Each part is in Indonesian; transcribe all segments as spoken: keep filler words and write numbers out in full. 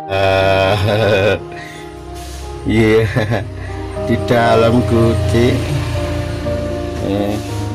Ah, iya, di dalam guci. Eh,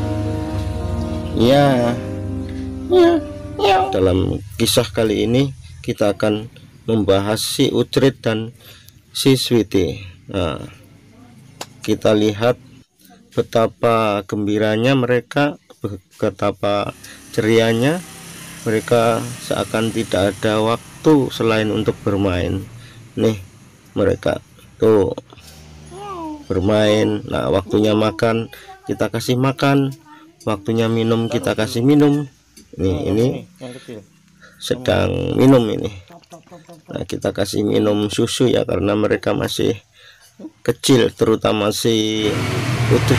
ya, ya. Dalam kisah kali ini kita akan membahas si Ucrit dan si Sweety. Nah, kita lihat betapa gembiranya mereka, betapa cerianya mereka, seakan tidak ada waktu selain untuk bermain. Nih mereka tuh bermain. Nah, waktunya makan kita kasih makan, waktunya minum kita kasih minum. Nih ini sedang minum ini. Nah, kita kasih minum susu ya, karena mereka masih kecil, terutama si Putri.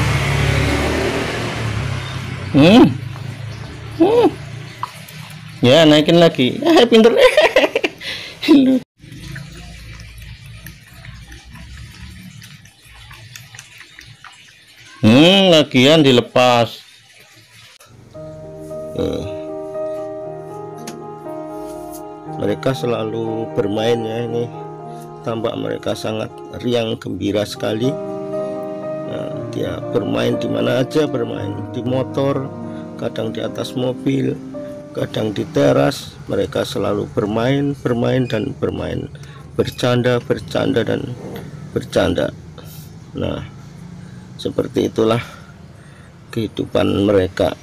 Hmm. Hmm. Ya, naikin lagi. Eh, pinter. Hmm, lagian dilepas. Nih. Mereka selalu bermain ya, ini tampak mereka sangat riang gembira sekali. Nah, dia bermain di mana aja, bermain di motor, kadang di atas mobil, kadang di teras. Mereka selalu bermain, bermain dan bermain, bercanda, bercanda dan bercanda. Nah, seperti itulah kehidupan mereka.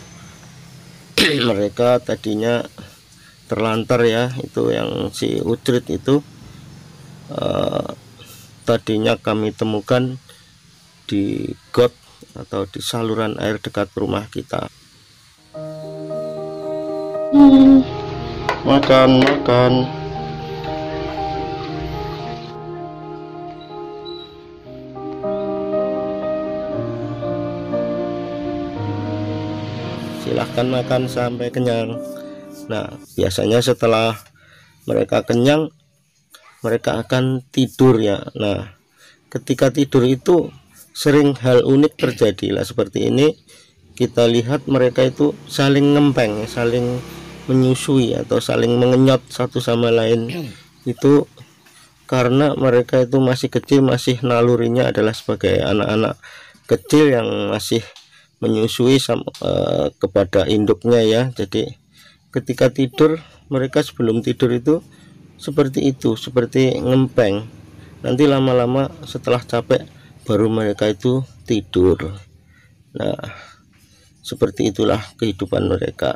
Mereka tadinya terlantar ya, itu yang si Ucrit itu uh, tadinya kami temukan di got atau di saluran air dekat rumah kita. Hmm, makan makan. Silahkan makan sampai kenyang. Nah, biasanya setelah mereka kenyang, mereka akan tidur ya. Nah, ketika tidur itu sering hal unik terjadi lah, seperti ini. Kita lihat mereka itu saling ngempeng, saling menyusui atau saling mengenyot satu sama lain. Itu karena mereka itu masih kecil, masih nalurinya adalah sebagai anak-anak kecil yang masih menyusui sama, uh, kepada induknya ya. Jadi ketika tidur, mereka sebelum tidur itu seperti itu, seperti ngempeng. Nanti lama-lama setelah capek baru mereka itu tidur. Nah, seperti itulah kehidupan mereka.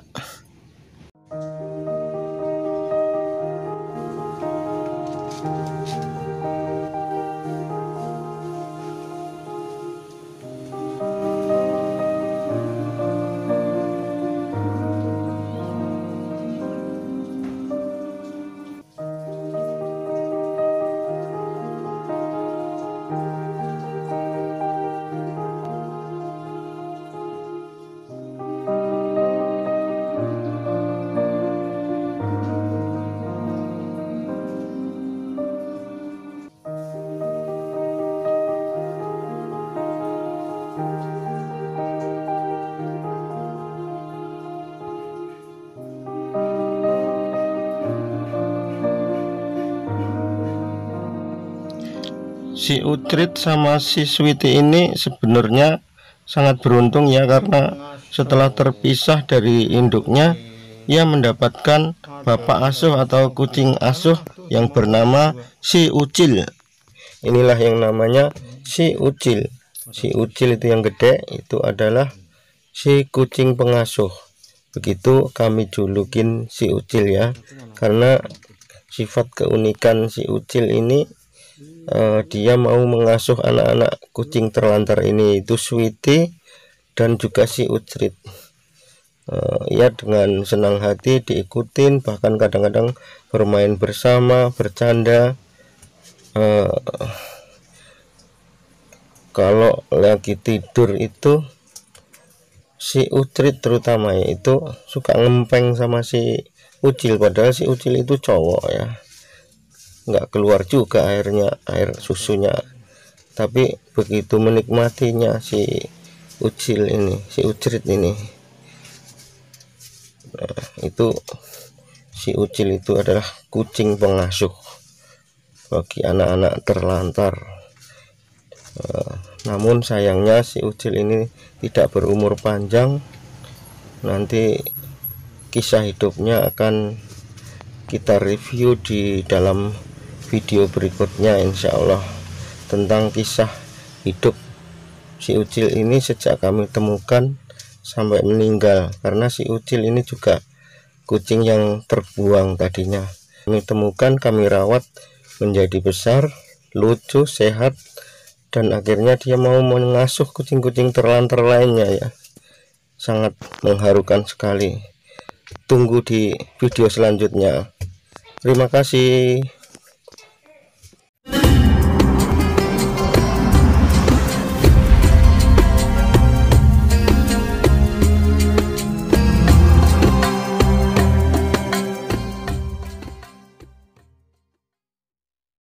Si Ucrit sama si Sweety ini sebenarnya sangat beruntung ya, karena setelah terpisah dari induknya, ia mendapatkan bapak asuh atau kucing asuh yang bernama si Ucil. Inilah yang namanya si Ucil. Si Ucil itu yang gede, itu adalah si kucing pengasuh. Begitu kami julukin si Ucil ya, karena sifat keunikan si Ucil ini, Uh, dia mau mengasuh anak-anak kucing terlantar ini, itu Sweety dan juga si Ucrit. Uh, ya dengan senang hati diikutin, bahkan kadang-kadang bermain bersama, bercanda. Uh, kalau lagi tidur itu si Ucrit terutama ya, itu suka ngempeng sama si Ucil, padahal si Ucil itu cowok ya, nggak keluar juga airnya, air susunya, tapi begitu menikmatinya si Ucil ini, si Ucrit ini. Nah, itu si Ucil itu adalah kucing pengasuh. bagi anak-anak terlantar. uh, namun sayangnya si Ucil ini tidak berumur panjang. Nanti kisah hidupnya akan kita review di dalam video berikutnya insya Allah, tentang kisah hidup si Ucil ini sejak kami temukan sampai meninggal. Karena si Ucil ini juga kucing yang terbuang tadinya. Kami temukan, kami rawat menjadi besar, lucu, sehat, dan akhirnya dia mau mengasuh kucing-kucing terlantar lainnya ya. Sangat mengharukan sekali. Tunggu di video selanjutnya. Terima kasih.